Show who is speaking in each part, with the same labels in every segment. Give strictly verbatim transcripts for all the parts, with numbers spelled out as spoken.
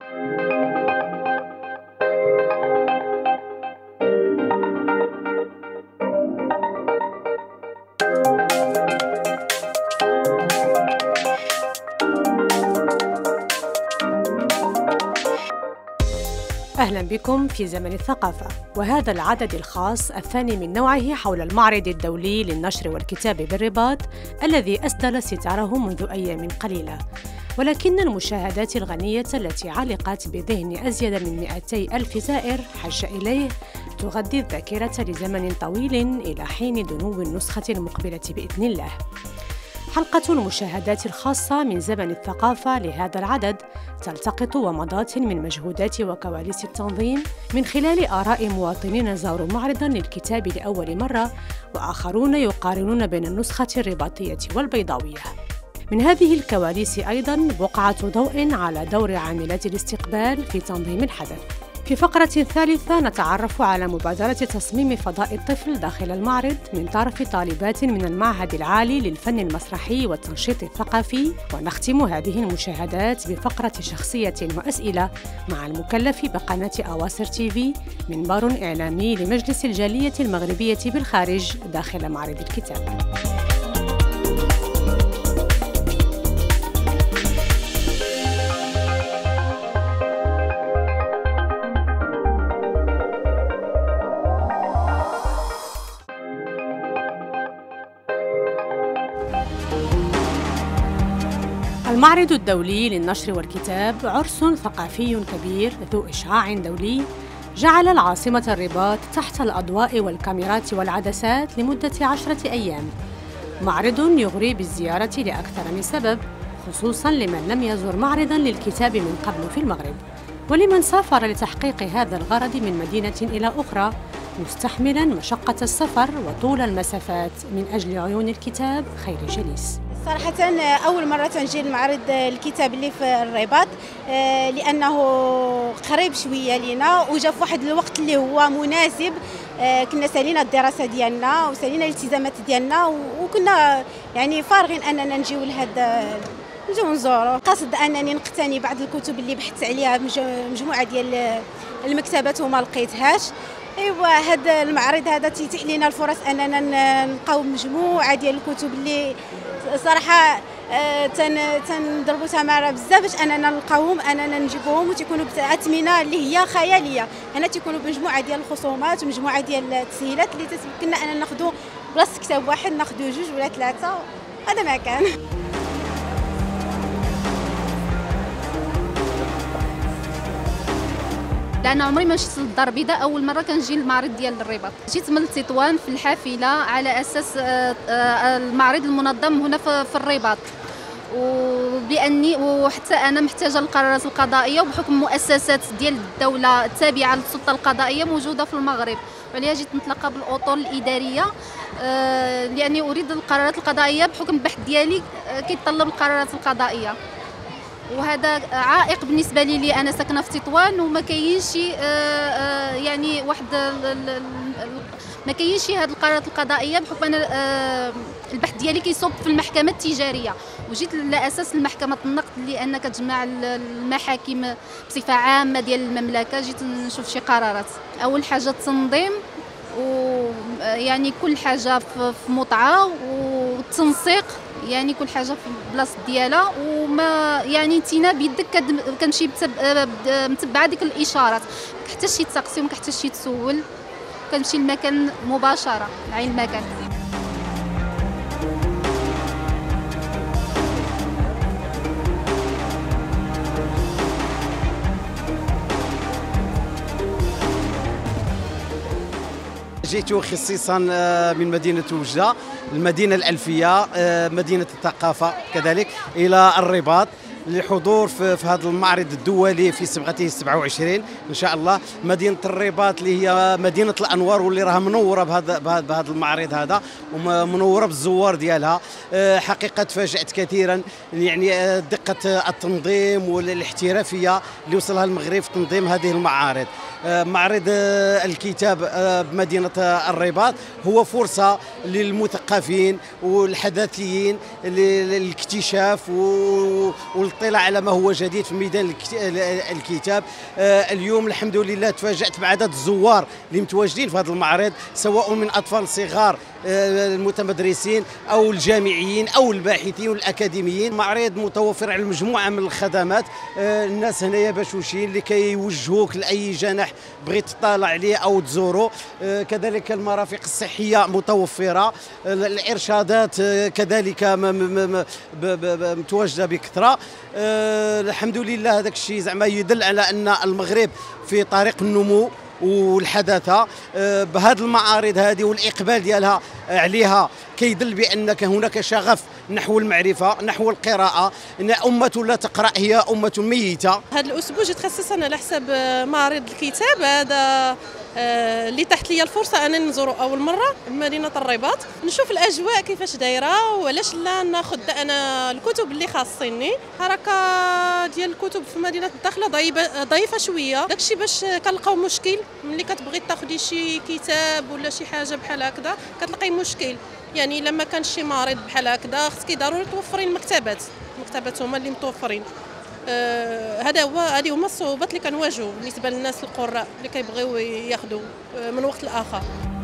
Speaker 1: أهلا بكم في زمن الثقافة، وهذا العدد الخاص الثاني من نوعه حول المعرض الدولي للنشر والكتاب بالرباط الذي أسدل ستاره منذ أيام قليلة. ولكن المشاهدات الغنية التي علقت بذهن أزيد من مئتي ألف زائر حج إليه تغذي الذاكرة لزمن طويل إلى حين دنو النسخة المقبلة بإذن الله. حلقة المشاهدات الخاصة من زمن الثقافة لهذا العدد تلتقط ومضات من مجهودات وكواليس التنظيم من خلال آراء مواطنين زاروا معرضاً للكتاب لأول مرة، وآخرون يقارنون بين النسخة الرباطية والبيضاوية. من هذه الكواليس أيضاً بقعة ضوء على دور عاملات الاستقبال في تنظيم الحدث. في فقرة ثالثة نتعرف على مبادرة تصميم فضاء الطفل داخل المعرض من طرف طالبات من المعهد العالي للفن المسرحي والتنشيط الثقافي، ونختم هذه المشاهدات بفقرة شخصية وأسئلة مع المكلف بقناة أواصر تي في، منبر إعلامي لمجلس الجالية المغربية بالخارج داخل معرض الكتاب. المعرض الدولي للنشر والكتاب عرس ثقافي كبير ذو إشعاع دولي جعل العاصمة الرباط تحت الأضواء والكاميرات والعدسات لمدة عشرة أيام. معرض يغري بالزيارة لأكثر من سبب، خصوصاً لمن لم يزر معرضاً للكتاب من قبل في المغرب، ولمن سافر لتحقيق هذا الغرض من مدينة إلى أخرى مستحملاً مشقة السفر وطول المسافات من أجل عيون الكتاب خير جليس.
Speaker 2: صراحة أول مرة نجي لمعرض الكتاب اللي في الرباط لأنه قريب شوية لينا وجا في واحد الوقت اللي هو مناسب. كنا سالينا الدراسة ديالنا وسالينا الالتزامات ديالنا وكنا يعني فارغين أننا نجيو لهذا نجيو نزورو. قصد أنني نقتني بعض الكتب اللي بحثت عليها مجموعة ديال المكتبات وما لقيتهاش. ايوا هذا المعرض هذا تيتيح لنا الفرص اننا نلقاو مجموعه ديال الكتب اللي صراحه تنضربوا تماره بزاف باش اننا نلقاوهم اننا نجيبوهم وتيكونوا باثمنه اللي هي خياليه. هنا تيكونوا بمجموعه ديال الخصومات ومجموعه ديال التسهيلات اللي تتمكننا اننا ناخذوا بلاصه كتاب واحد ناخذوا جوج ولا ثلاثه. هذا ما كان.
Speaker 3: لأن عمري ما مشيت للدار البيضاء، أول مرة كنجي للمعرض ديال الرباط. جيت من تطوان في الحافلة على أساس المعرض المنظم هنا في الرباط، وبأني وحتى أنا محتاجة للقرارات القضائية، وبحكم مؤسسات ديال الدولة التابعة للسلطة القضائية موجودة في المغرب، وعليها جيت نتلقى بالأطر الإدارية لأني أريد القرارات القضائية بحكم البحث ديالي كيتطلب القرارات القضائية. وهذا عائق بالنسبه لي لي انا ساكنه في تطوان وما كاينش يعني واحد ما كاينش هذه القرارات القضائيه بحكم انا البحث ديالي كيصب في المحكمه التجاريه، وجيت على اساس المحكمه النقد اللي انا كتجمع المحاكم بصفه عامه ديال المملكه. جيت نشوف شي قرارات. اول حاجه التنظيم، ويعني كل حاجه في مطعه، والتنسيق يعني كل حاجه في البلاصه ديالها، وما يعني انتينا بيدك كنمشي متبعه ديك الاشارات، ما كحتاش شي تسقسي وما كحتاش شي تسول، كنمشي للمكان مباشره لعين المكان.
Speaker 4: جيت خصيصا من مدينة وجدة، المدينة الألفية، مدينة الثقافة كذلك، إلى الرباط للحضور في هذا المعرض الدولي في صبغته السبعة وعشرين ان شاء الله. مدينه الرباط اللي هي مدينه الانوار واللي راها منوره بهذا بهذا المعرض هذا ومنوره بالزوار ديالها. حقيقه تفاجات كثيرا يعني دقه التنظيم والاحترافيه اللي وصلها المغرب في تنظيم هذه المعارض. معرض الكتاب بمدينه الرباط هو فرصه للمثقفين والحداثيين للاكتشاف والاطلاع على ما هو جديد في ميدان الكتاب. اليوم الحمد لله تفاجأت بعدد الزوار اللي متواجدين في هذا المعرض، سواء من أطفال صغار المتمدرسين أو الجامعيين أو الباحثين والأكاديميين. معرض متوفر على مجموعة من الخدمات، الناس هنايا باشوشين لكي يوجهوك لأي جناح بغيت تطالع عليه أو تزوره. كذلك المرافق الصحية متوفرة، الإرشادات كذلك متواجدة بكثرة. الحمد لله هذاك الشيء زعما يدل على أن المغرب في طريق النمو والحداثه. بهذه المعارض هذه والاقبال ديالها عليها كيدل بانك هناك شغف نحو المعرفه، نحو القراءه، ان امه لا تقرا هي امه ميته.
Speaker 5: هذا الاسبوع جيت خصيصا على حساب معرض الكتاب هذا اللي تحت لي الفرصه انني نزور اول مره مدينه الرباط، نشوف الاجواء كيفاش دايره، وعلاش لا ناخذ انا الكتب اللي خاصيني. حركه ديال الكتب في مدينه الداخله ضعيفه ضعيفه شويه، داكشي باش كنلقاو مشكل ملي كتبغي تاخذي شي كتاب ولا شي حاجه بحال هكذا كتلقاي مشكل. يعني لما كان شي معرض بحال هكذا خصك ضروري توفري المكتبات، المكتبات هما اللي متوفرين. آه هذا هو هذه هما الصعوبات اللي كنواجهوا بالنسبه للناس القراء اللي كيبغيو ياخذوا من وقت لاخر.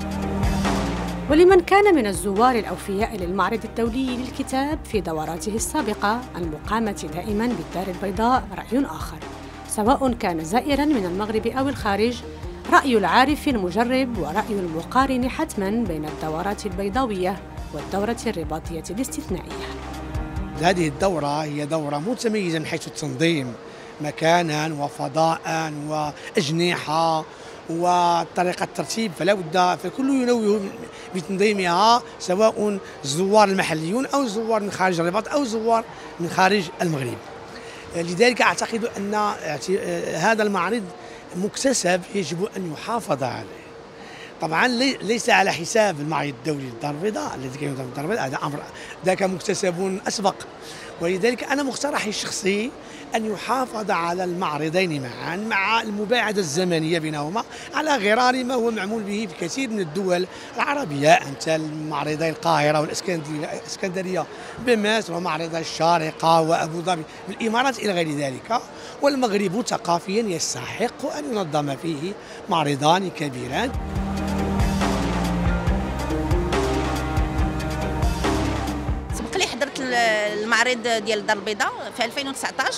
Speaker 1: ولمن كان من الزوار الأوفياء للمعرض الدولي للكتاب في دوراته السابقة المقامة دائماً بالدار البيضاء رأي آخر، سواء كان زائراً من المغرب أو الخارج. رأي العارف المجرب ورأي المقارن حتماً بين الدورات البيضاوية والدورة الرباطية الاستثنائية.
Speaker 6: هذه الدورة هي دورة متميزة من حيث التنظيم مكاناً وفضاءً وأجنحة وطريقة الترتيب، فلا بد فكل ينوه بتنظيمها، سواء الزوار المحليون أو الزوار من خارج الرباط أو الزوار من خارج المغرب. لذلك أعتقد أن هذا المعرض مكتسب يجب أن يحافظ عليه. طبعا ليس على حساب المعرض الدولي للدار البيضاء الذي كان في الدار البيضاء، هذا أمر ذاك مكتسب أسبق، ولذلك أنا مقترحي الشخصي أن يحافظ على المعرضين معا مع المباعدة الزمنية بينهما على غرار ما هو معمول به في كثير من الدول العربية، أمثال معرضي القاهرة والإسكندرية بمصر ومعرضي الشارقة وأبو ظبي بالإمارات إلى غير ذلك. والمغرب ثقافيا يستحق أن ينظم فيه معرضان كبيران.
Speaker 7: حضرت المعرض ديال الدار البيضاء في ألفين وتسعطاش،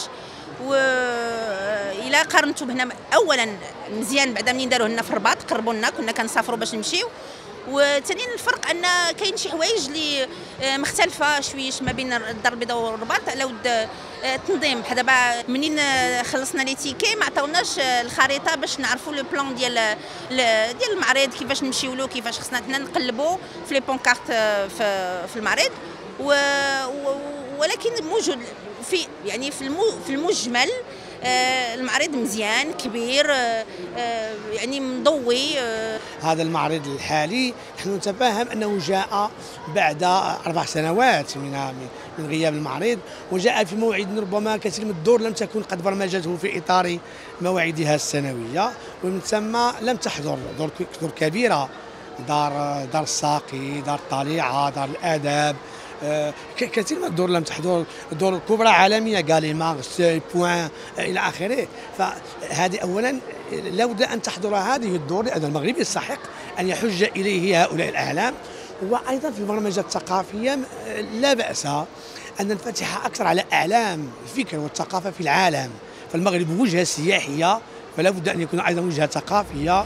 Speaker 7: والى قارنته بهنا اولا مزيان بعدا منين داروه لنا في الرباط قربوا لنا كنا كنسافروا باش نمشيو، وثانيا الفرق ان كاين شي حوايج اللي مختلفه شويش ما بين الدار البيضاء والرباط على ود التنظيم. بحال دابا منين خلصنا لي تيكي ما عطاوناش الخريطه باش نعرفوا لو بلان ديال ديال المعرض كيفاش نمشيو له، كيفاش خصنا حنا نقلبوا في لي بونكارت في في المعرض. و... ولكن موجود في يعني في المو في المجمل آه المعرض مزيان كبير، آه آه يعني مضوي. آه
Speaker 6: هذا المعرض الحالي نحن نتفهم انه جاء بعد اربع سنوات من من غياب المعرض، وجاء في موعد ربما كثير من الدور لم تكن قد برمجته في اطار مواعيدها السنويه، ومن ثم لم تحضر دور دور كبيره، دار دار الساقي، دار الطليعه، دار الادب، كثير من الدور لم تحضر، الدور الكبرى عالميه غاليمار سي بوان الى اخره. فهذه اولا لابد ان تحضر هذه الدور، لان المغرب يستحق ان يحج اليه هؤلاء الاعلام. وايضا في البرمجه الثقافيه لا باس ان ننفتح اكثر على اعلام الفكر والثقافه في العالم، فالمغرب وجهه سياحيه فلا بد ان يكون ايضا وجهه ثقافيه.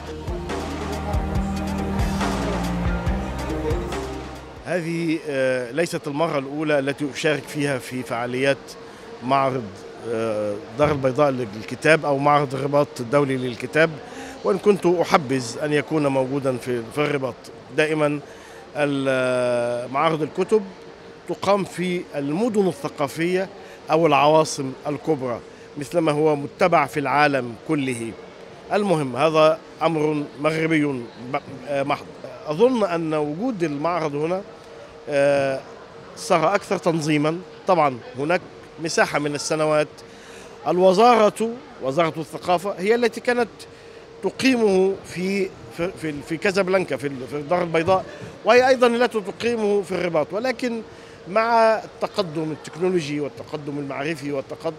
Speaker 8: هذه ليست المرة الأولى التي أشارك فيها في فعاليات معرض دار البيضاء للكتاب أو معرض الرباط الدولي للكتاب، وإن كنت أحبذ أن يكون موجودا في الرباط. دائما معارض الكتب تقام في المدن الثقافية أو العواصم الكبرى مثلما هو متبع في العالم كله. المهم هذا أمر مغربي محض. أظن أن وجود المعرض هنا صار أكثر تنظيما. طبعا هناك مساحة من السنوات الوزارة وزارة الثقافة هي التي كانت تقيمه في في في كازابلانكا في الدار البيضاء، وهي أيضا التي تقيمه في الرباط، ولكن مع التقدم التكنولوجي والتقدم المعرفي والتقدم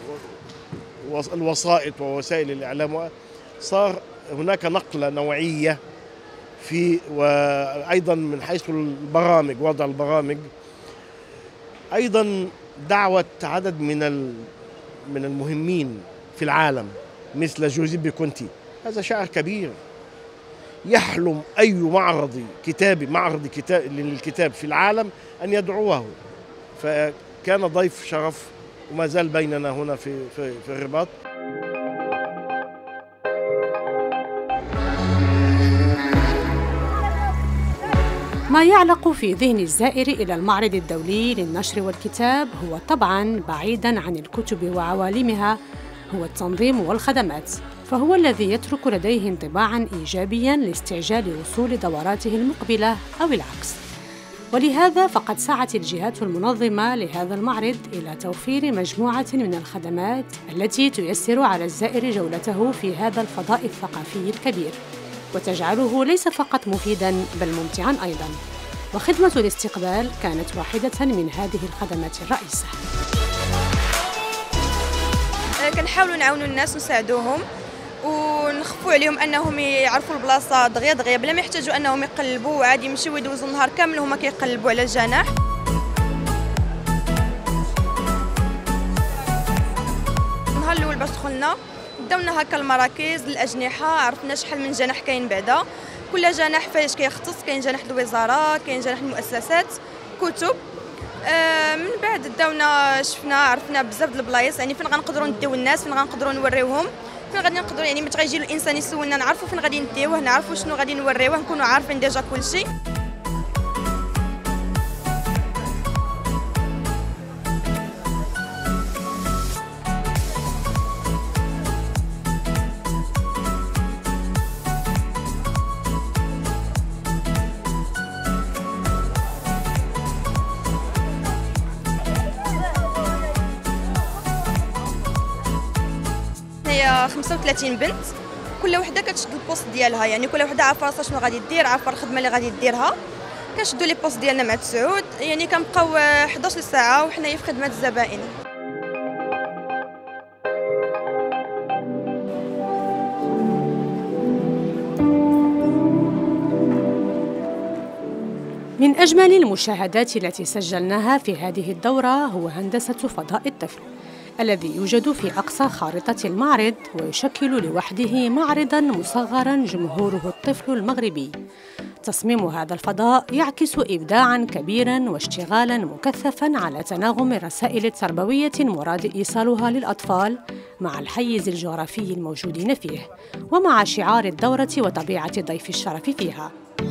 Speaker 8: الوسائط ووسائل الإعلام، صار هناك نقلة نوعية في، وأيضا من حيث البرامج، وضع البرامج، أيضا دعوة عدد من من المهمين في العالم مثل جوزيبي كونتي. هذا شاعر كبير يحلم أي معرض كتابي معرض كتاب للكتاب في العالم أن يدعوه، فكان ضيف شرف وما زال بيننا هنا في في, في الرباط.
Speaker 1: ما يعلق في ذهن الزائر إلى المعرض الدولي للنشر والكتاب هو طبعاً بعيداً عن الكتب وعوالمها هو التنظيم والخدمات، فهو الذي يترك لديه انطباعاً إيجابياً لاستعجال وصول دوراته المقبلة أو العكس. ولهذا فقد سعت الجهات المنظمة لهذا المعرض إلى توفير مجموعة من الخدمات التي تيسر على الزائر جولته في هذا الفضاء الثقافي الكبير، وتجعله ليس فقط مفيداً بل ممتعاً أيضاً. وخدمة الاستقبال كانت واحدة من هذه الخدمات الرئيسة.
Speaker 9: كنحاولوا نعاونوا الناس ونساعدوهم ونخفوا عليهم انهم يعرفوا البلاصه دغيا دغيا بلا ما يحتاجوا انهم يقلبوا، عادي يمشيو يدوزوا النهار كامل هما كيقلبوا على الجناح. النهار الاول باش دخلنا داونا هكا المراكز الاجنحه، عرفنا شحال من جناح كاين بعدا، كل جناح فاش كيختص، كاين جناح الوزاره، كاين جناح المؤسسات، كتب. آه من بعد داونا شفنا عرفنا بزاف د البلايص، يعني فين غنقدروا نديو الناس، فين غنقدروا نوريوهم، فين غادي نقدروا يعني ملي غيجي الانسان يسولنا نعرفوا فين غادي نديوه، نعرفوا شنو غادي نوريوه، نكونوا عارفين ديجا كلشي. هي خمسة وثلاثين بنت، كل وحده كتشد البوست ديالها، يعني كل وحده عارفه راسها شنو غادي دير، عارفه الخدمه اللي غادي ديرها. كنشدوا لي بوست ديالنا مع تسعود، يعني كنبقاو حداش ساعه وحنايا في خدمه الزبائن.
Speaker 1: من أجمل المشاهدات التي سجلناها في هذه الدورة هو هندسة فضاء الطفل الذي يوجد في أقصى خارطة المعرض، ويشكل لوحده معرضاً مصغراً جمهوره الطفل المغربي. تصميم هذا الفضاء يعكس إبداعاً كبيراً واشتغالاً مكثفاً على تناغم الرسائل التربوية مراد إيصالها للأطفال مع الحيز الجغرافي الموجودين فيه، ومع شعار الدورة وطبيعة ضيف الشرف فيها.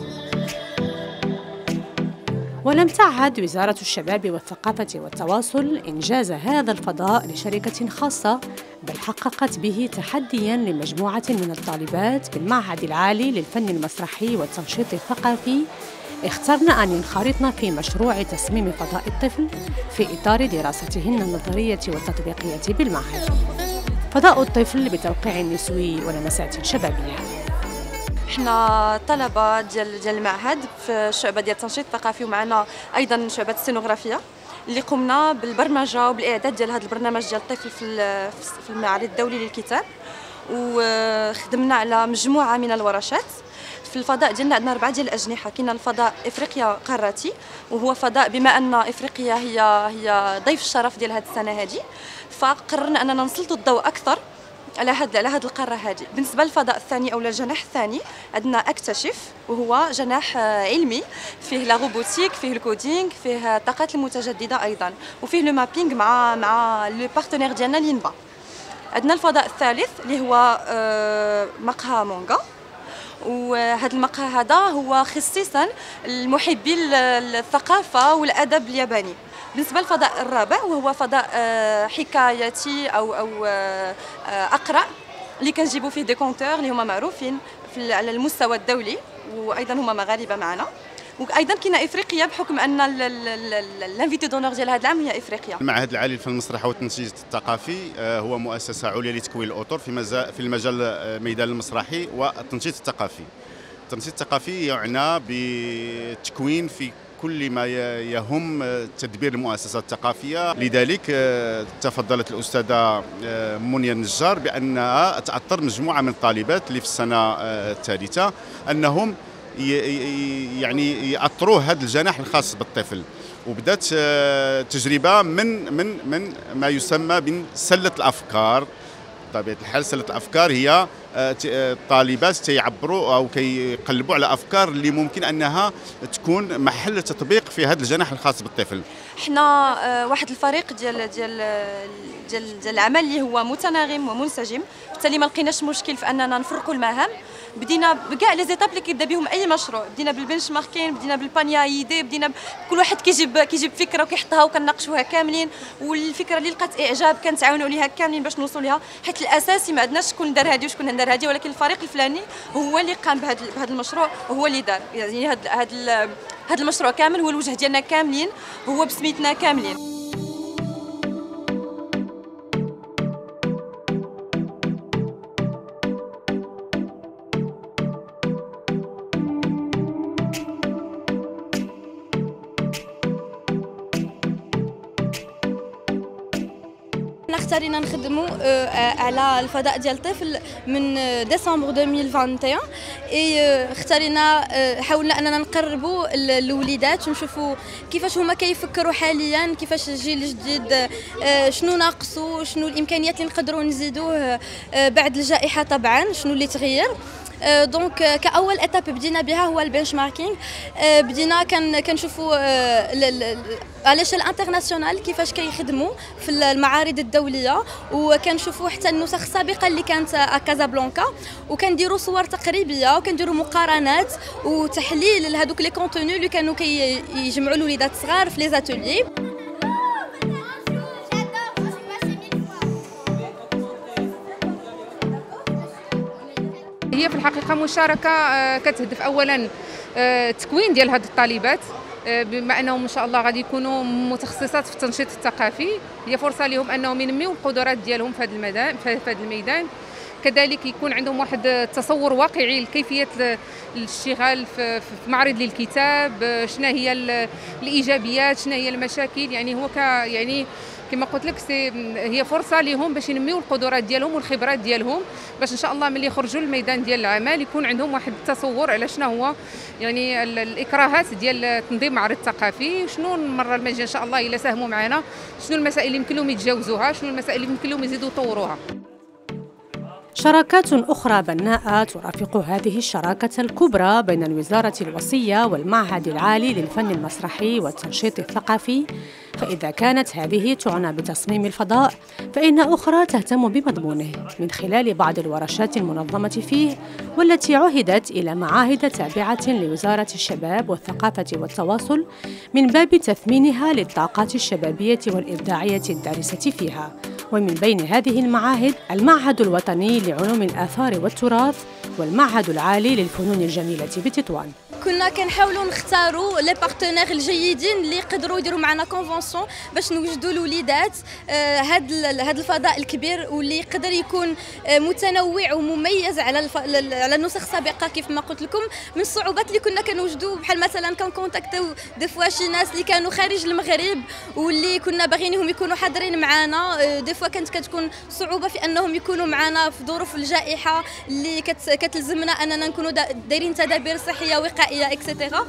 Speaker 1: ولم تعهد وزارة الشباب والثقافة والتواصل إنجاز هذا الفضاء لشركة خاصة، بل حققت به تحدياً لمجموعة من الطالبات بالمعهد العالي للفن المسرحي والتنشيط الثقافي اخترن أن ينخرطن في مشروع تصميم فضاء الطفل في إطار دراستهن النظرية والتطبيقية بالمعهد. فضاء الطفل بتوقيع نسوي ولمسات شبابية.
Speaker 10: احنا طلبه ديال ديال المعهد في الشعبه ديال التنشيط الثقافي، ومعنا ايضا شعبه السينوغرافيه اللي قمنا بالبرمجه وبالاعداد ديال هذا البرنامج ديال الطفل في في المعرض الدولي للكتاب، وخدمنا على مجموعه من الورشات. في الفضاء ديالنا عندنا اربعه ديال الاجنحه، كاين الفضاء افريقيا قارتي، وهو فضاء بما ان افريقيا هي هي ضيف الشرف ديال هذه السنه هذه، فقررنا اننا نسلطوا الضوء اكثر على هاد على هاد القاره هذه. بالنسبه للفضاء الثاني او الجناح الثاني عندنا اكتشف، وهو جناح علمي فيه لا روبوتيك، فيه الكودينغ، فيه الطاقات المتجدده ايضا، وفيه لو مابينغ مع مع لو بارتنير ديالنا لينبا. عندنا الفضاء الثالث اللي هو مقهى مونغا، وهذا المقهى هذا هو خصيصا لمحبي الثقافه والادب الياباني. بالنسبه للفضاء الرابع وهو فضاء حكاياتي او او اقرا، اللي كنجيبوا فيه دي كونتور اللي هما معروفين على المستوى الدولي، وايضا هما مغاربه معنا. وايضا كاينه افريقيا بحكم ان الانفيتي دونور ديال هذا العام هي افريقيا.
Speaker 11: المعهد العالي للفن المسرحي والتنشيط الثقافي هو مؤسسه عليا لتكوين الاطر في في المجال الميدان المسرحي والتنشيط الثقافي. التنشيط الثقافي يعنى بالتكوين في كل ما يهم تدبير المؤسسات الثقافية. لذلك تفضلت الأستاذة منيا النجار بأنها تأطر مجموعة من الطالبات اللي في السنة الثالثة أنهم يعني يأطروا هذا الجناح الخاص بالطفل، وبدات تجربة من من من ما يسمى بسلة الأفكار. بطبيعة الحال سلة الأفكار هي الطالبات تيعبروا أو كيقلبوا على أفكار اللي ممكن أنها تكون محل تطبيق في هذا الجناح الخاص بالطفل.
Speaker 10: احنا واحد الفريق ديال ديال ديال, ديال العمل اللي هو متناغم ومنسجم، بالتالي ما لقيناش مشكل في أننا نفرقوا المهام. بدينا بكاع لي زيتاب اللي كيبدا بهم اي مشروع، بدينا بالبنش ماركين، بدينا بالبانيا ايدي، بدينا كل واحد كيجيب كيجيب فكره وكيحطها وكناقشوها كاملين، والفكره اللي لقات اعجاب كنتعاونوا عليها كاملين باش نوصلوا ليها، حيت الاساسي ما عندناش شكون دار هذه وشكون دار هذه، ولكن الفريق الفلاني هو اللي قام بهذا بهذا المشروع وهو اللي دار، يعني هذا هذا هذا المشروع كامل هو الوجه ديالنا كاملين، هو بسميتنا كاملين.
Speaker 9: اختارينا نخدموا على الفضاء ديال الطفل من ديسمبر ألفين وواحد وعشرين، اي اختارينا حاولنا اننا نقربوا الوليدات ونشوفوا كيفاش هما كيفكروا حاليا، كيفاش الجيل الجديد شنو ناقصوا، شنو الامكانيات اللي نقدروا نزيدوه بعد الجائحه، طبعا شنو اللي تغير. دونك كاول ايتاب بدينا بها هو البنش ماركينغ. بدينا كان كنشوفوا على شال انترناسيونال كيفاش كيخدموا في المعارض الدوليه، وكنشوفوا حتى النسخ السابقه اللي كانت كازابلانكا، وكنديروا صور تقريبيه وكنديروا مقارنات وتحليل لهذوك لي كونتوني اللي كانوا كيجمعوا الوليدات الصغار في لي زاتولي.
Speaker 12: هي في الحقيقة مشاركة كتهدف أولا التكوين ديال هاد الطالبات، بما أنهم إن شاء الله غادي يكونوا متخصصات في التنشيط الثقافي. هي فرصة لهم أنهم ينميوا القدرات ديالهم في هذا الميدان في هذا الميدان كذلك يكون عندهم واحد التصور واقعي لكيفية الاشتغال في معرض للكتاب، شنو هي الإيجابيات، شنو هي المشاكل. يعني هو ك يعني كما قلت لك هي فرصه لهم باش ينميوا القدرات ديالهم والخبرات ديالهم، باش ان شاء الله ملي يخرجوا للميدان ديال العمل يكون عندهم واحد التصور على شنو هو يعني الاكراهات ديال تنظيم معرض ثقافي، شنو المره المجايه ان شاء الله الا ساهموا معنا، شنو المسائل اللي يمكن لهم يتجاوزوها، شنو المسائل اللي يمكن لهم يزيدوا يطوروها.
Speaker 1: شراكات أخرى بناءة ترافق هذه الشراكة الكبرى بين الوزارة الوصية والمعهد العالي للفن المسرحي والتنشيط الثقافي. فإذا كانت هذه تعنى بتصميم الفضاء، فإن أخرى تهتم بمضمونه من خلال بعض الورشات المنظمة فيه، والتي عهدت إلى معاهد تابعة لوزارة الشباب والثقافة والتواصل من باب تثمينها للطاقات الشبابية والإبداعية الدارسة فيها. ومن بين هذه المعاهد المعهد الوطني لعلوم الآثار والتراث والمعهد العالي للفنون الجميلة بتطوان.
Speaker 9: كنا كنحاولوا نختاروا لي بارتنير الجيدين اللي يقدروا يديروا معنا كونفونسيون باش نوجدوا الوليدات هذا هذا الفضاء الكبير، واللي يقدر يكون متنوع ومميز على الف... على النسخ السابقه. كيف ما قلت لكم من الصعوبات اللي كنا كنوجدوا، بحال مثلا كنكونتاكتيو دي فوا شي ناس اللي كانوا خارج المغرب واللي كنا باغيينهم يكونوا حاضرين معنا، دي فوا كانت كتكون صعوبه في انهم يكونوا معنا في ظروف الجائحه اللي كت... كتلزمنا اننا نكونوا دايرين تدابير صحيه وقائيه اكسترا.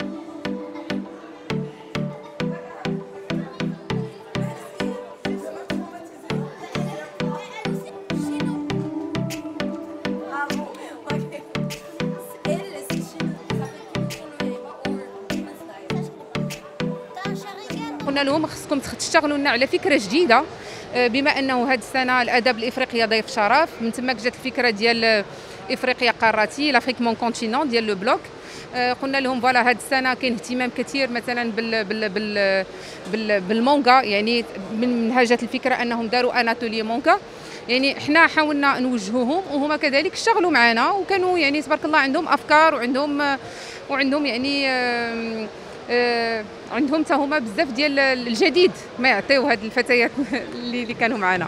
Speaker 12: قلنا لهم خصكم تشتغلوا لنا على فكره جديده، بما انه هذه السنه الادب الافريقي ضيف شرف، من تماك جات الفكره ديال افريقيا قارتي لافريك مون كونتينون ديال لو بلوك. قلنا لهم فوالا هذه السنه كاين اهتمام كثير مثلا بال بال بال بال بالمونغا، يعني من منهجات الفكره انهم داروا اناتولي مونغا. يعني احنا حاولنا نوجهوهم وهما كذلك اشتغلوا معنا، وكانوا يعني تبارك الله عندهم افكار وعندهم وعندهم يعني آه آه عندهم حتى هما بزاف ديال الجديد ما يعطيو هاد الفتيات اللي, اللي كانوا معنا.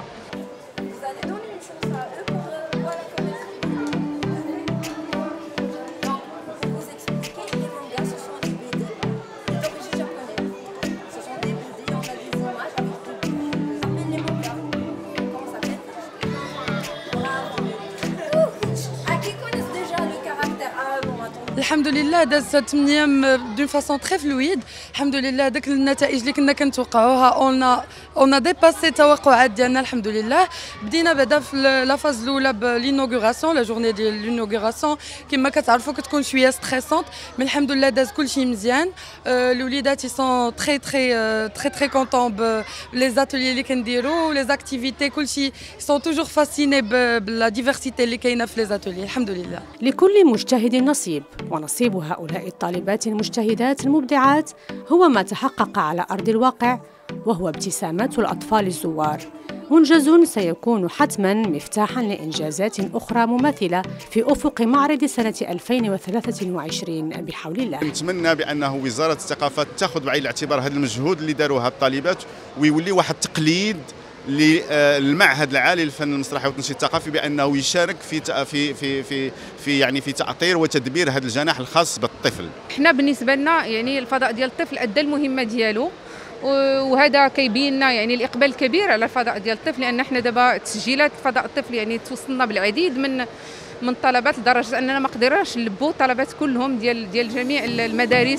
Speaker 13: الحمد لله داز ثمانيام دون فاسون تري فلويد. الحمد لله داك النتائج اللي كنا كنتوقعوها اون اون ديباسي التوقعات ديالنا الحمد لله. بدينا بعدا في لا فاز الاولى بالانوغوراسيون، لا جورني ديال الانوغوراسيون كما كتعرفوا كتكون شويه ستريسونت، مي الحمد لله داز كلشي مزيان. الوليدات يسون تري تري تري تري كونطون بلي زاتولي اللي كنديرو لي زاكتيفيتي، كلشي سون توجور فاسيني بلا ديفرسيتي اللي كاينه في لي زاتولي الحمد لله.
Speaker 1: لكل مجتهد نصيب، ونصيب هؤلاء الطالبات المجتهدات المبدعات هو ما تحقق على أرض الواقع، وهو ابتسامات الأطفال الزوار، منجز سيكون حتماً مفتاحاً لإنجازات أخرى مماثلة في أفق معرض سنة ألفين وثلاثة وعشرين بحول الله.
Speaker 11: نتمنى بأنه وزارة الثقافة تأخذ بعين الاعتبار هذا المجهود اللي داروها الطالبات، ويولي واحد التقليد للمعهد العالي للفن المسرحي والتنشيط الثقافي بانه يشارك في في في في في يعني في تاطير وتدبير هذا الجناح الخاص بالطفل.
Speaker 12: احنا بالنسبه لنا يعني الفضاء ديال الطفل ادى المهمه ديالو، وهذا كيبين لنا يعني الاقبال الكبير على الفضاء ديال الطفل، لان احنا دابا تسجيلات فضاء الطفل يعني توصلنا بالعديد من من الطلبات لدرجه اننا ما قدرناش نلبوا الطلبات كلهم ديال ديال جميع المدارس.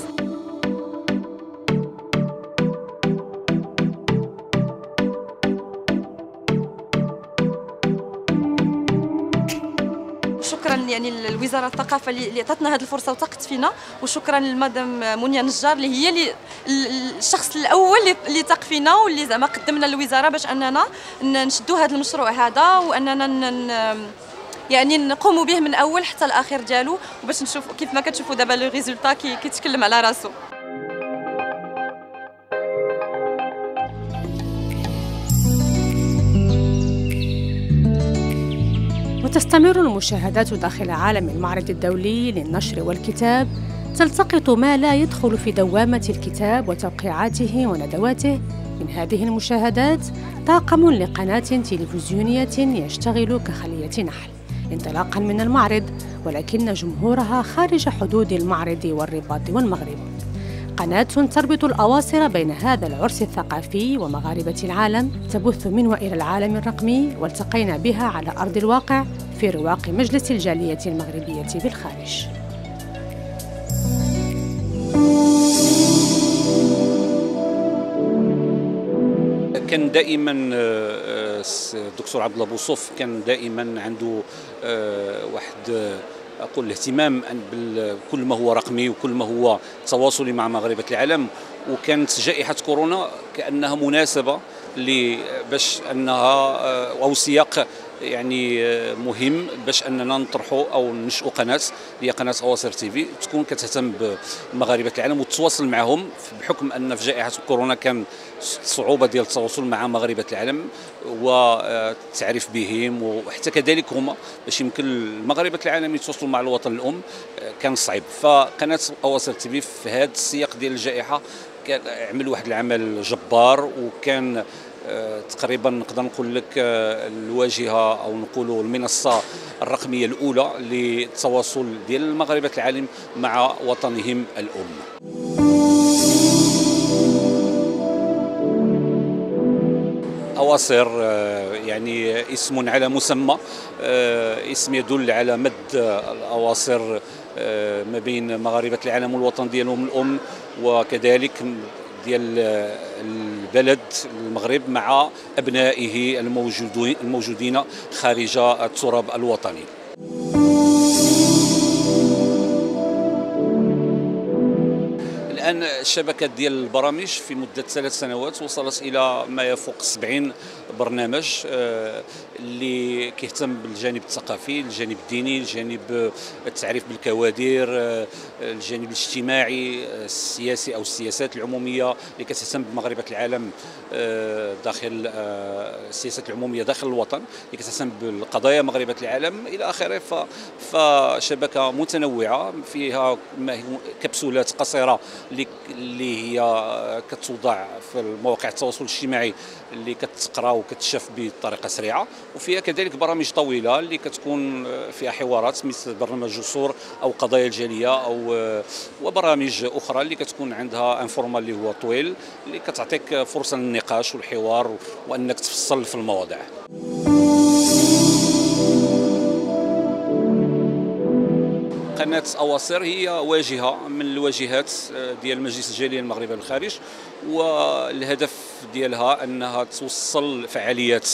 Speaker 10: شكرا يعني لوزاره الثقافه اللي عطاتنا هذه الفرصه وثقت فينا، وشكرا للمدام منيا نجار اللي هي اللي الشخص الاول اللي ثق فينا واللي زعما قدمنا للوزاره باش اننا نشدوا هذا المشروع هذا، واننا يعني نقوموا به من اول حتى الاخير ديالو، وباش نشوفوا كيف ما كتشوفوا دابا لو ريزولتا كيتكلم على راسو.
Speaker 1: وتستمر المشاهدات داخل عالم المعرض الدولي للنشر والكتاب، تلتقط ما لا يدخل في دوامة الكتاب وتوقيعاته وندواته. من هذه المشاهدات طاقم لقناة تلفزيونية يشتغل كخلية نحل انطلاقاً من المعرض، ولكن جمهورها خارج حدود المعرض والرباط والمغرب. قناة تربط الأواصر بين هذا العرس الثقافي ومغاربة العالم، تبث من وإلى العالم الرقمي، والتقينا بها على أرض الواقع في رواق مجلس الجالية المغربية بالخارج.
Speaker 14: كان دائما الدكتور عبد الله بوصوف كان دائما عنده واحد أقول الاهتمام بكل ما هو رقمي وكل ما هو تواصلي مع مغاربة العالم، وكانت جائحة كورونا كأنها مناسبة باش أنها أو سياق يعني مهم باش اننا نطرحوا او ننشئوا قناه هي قناه أواصر تي في تكون كتهتم بمغاربه العالم وتتواصل معهم، بحكم ان في جائحه كورونا كان صعوبه ديال التواصل مع مغاربه العالم والتعريف بهم، وحتى كذلك هما باش يمكن مغاربه العالم يتواصلوا مع الوطن الام كان صعيب. فقناه أواصر تي في في هذا السياق ديال الجائحه كان عمل واحد العمل جبار، وكان تقريبا نقدر نقول لك الواجهه او نقولوا المنصه الرقميه الاولى للتواصل ديال مغاربه العالم مع وطنهم الام. أواصر يعني اسم على مسمى، اسم يدل على مد الأواصر ما بين مغاربه العالم والوطن ديالهم الام، وكذلك ديال البلد المغرب مع أبنائه الموجودين الموجودين خارج التراب الوطني. الآن الشبكة ديال البرامج في مدة ثلاث سنوات وصلت إلى ما يفوق سبعين برنامج اللي كيهتم بالجانب الثقافي، الجانب الديني، الجانب التعريف بالكوادر، الجانب الاجتماعي، السياسي أو السياسات العمومية اللي كتهتم بمغاربة العالم داخل السياسات العمومية داخل الوطن اللي كتهتم بالقضايا مغاربة العالم إلى آخره. فشبكة متنوعة فيها كبسولات قصيرة اللي هي كتوضع في مواقع التواصل الاجتماعي اللي كتقرا وكتشاف بطريقه سريعه، وفيها كذلك برامج طويله اللي كتكون فيها حوارات مثل برنامج جسور او قضايا الجاليه او وبرامج اخرى اللي كتكون عندها انفورمال اللي هو طويل اللي كتعطيك فرصه للنقاش والحوار وانك تفصل في المواضيع. قناة قناة أواصر هي واجهة من الواجهات ديال مجلس الجالية المغربية بالخارج، والهدف ديالها أنها توصل فعاليات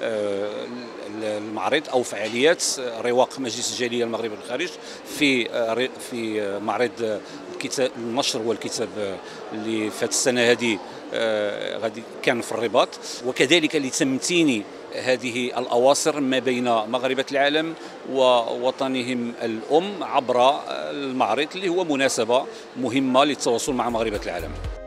Speaker 14: المعرض أو فعاليات رواق مجلس الجالية المغربية بالخارج في في معرض الكتاب النشر والكتاب اللي في هذه السنة هذه غادي كان في الرباط، وكذلك لتمتين هذه الأواصر ما بين مغاربة العالم ووطنهم الأم عبر المعرض اللي هو مناسبة مهمة للتواصل مع مغاربة العالم.